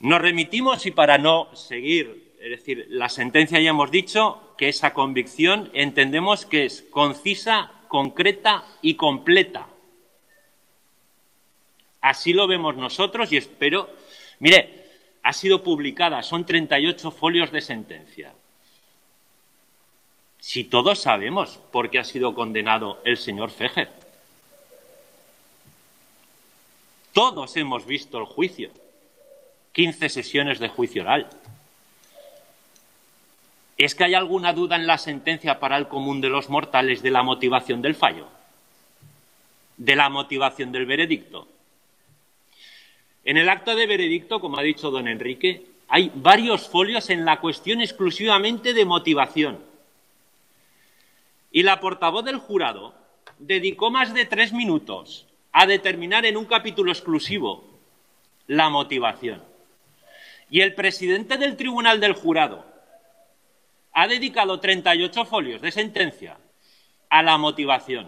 Nos remitimos y para no seguir, es decir, la sentencia ya hemos dicho que esa convicción entendemos que es concisa, concreta y completa. Así lo vemos nosotros y espero... Mire, ha sido publicada, son 38 folios de sentencia. Si todos sabemos por qué ha sido condenado el señor Fejer. Todos hemos visto el juicio. 15 sesiones de juicio oral. ¿Es que hay alguna duda en la sentencia para el común de los mortales de la motivación del fallo? ¿De la motivación del veredicto? En el acto de veredicto, como ha dicho don Enrique, hay varios folios en la cuestión exclusivamente de motivación. Y la portavoz del jurado dedicó más de 3 minutos a determinar en un capítulo exclusivo la motivación. Y el presidente del Tribunal del Jurado ha dedicado 38 folios de sentencia a la motivación.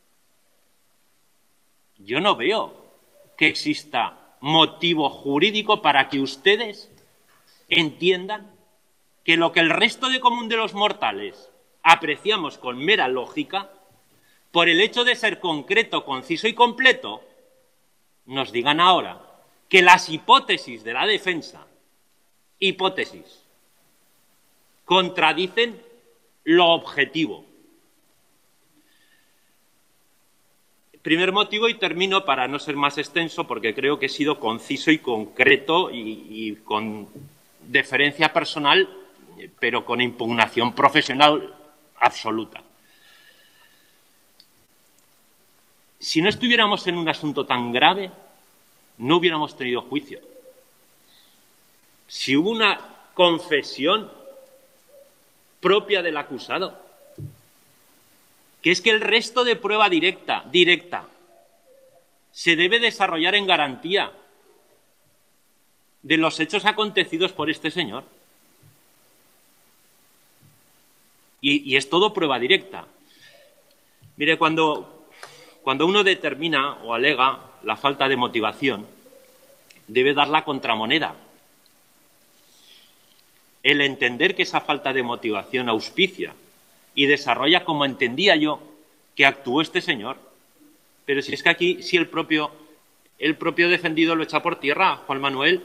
Yo no veo que exista motivo jurídico para que ustedes entiendan que lo que el resto de común de los mortales apreciamos con mera lógica, por el hecho de ser concreto, conciso y completo, nos digan ahora que las hipótesis de la defensa, contradicen lo objetivo. Primer motivo, y termino para no ser más extenso, porque creo que he sido conciso y concreto y con deferencia personal, pero con impugnación profesional absoluta. Si no estuviéramos en un asunto tan grave, no hubiéramos tenido juicio. Si hubo una confesión propia del acusado, que es que el resto de prueba directa, se debe desarrollar en garantía de los hechos acontecidos por este señor. Y es todo prueba directa. Mire, cuando uno determina o alega la falta de motivación, debe dar la contramoneda. El entender que esa falta de motivación auspicia y desarrolla como entendía yo que actuó este señor. Pero si es que aquí, si el propio defendido lo echa por tierra, Juan Manuel,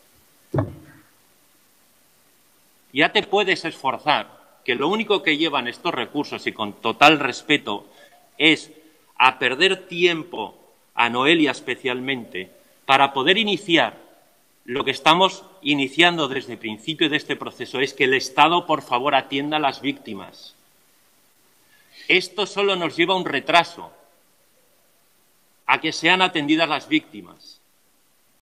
ya te puedes esforzar, que lo único que llevan estos recursos, y con total respeto, es a perder tiempo, a Noelia especialmente, para poder iniciar lo que estamos iniciando desde el principio de este proceso, es que el Estado, por favor, atienda a las víctimas. Esto solo nos lleva a un retraso, a que sean atendidas las víctimas.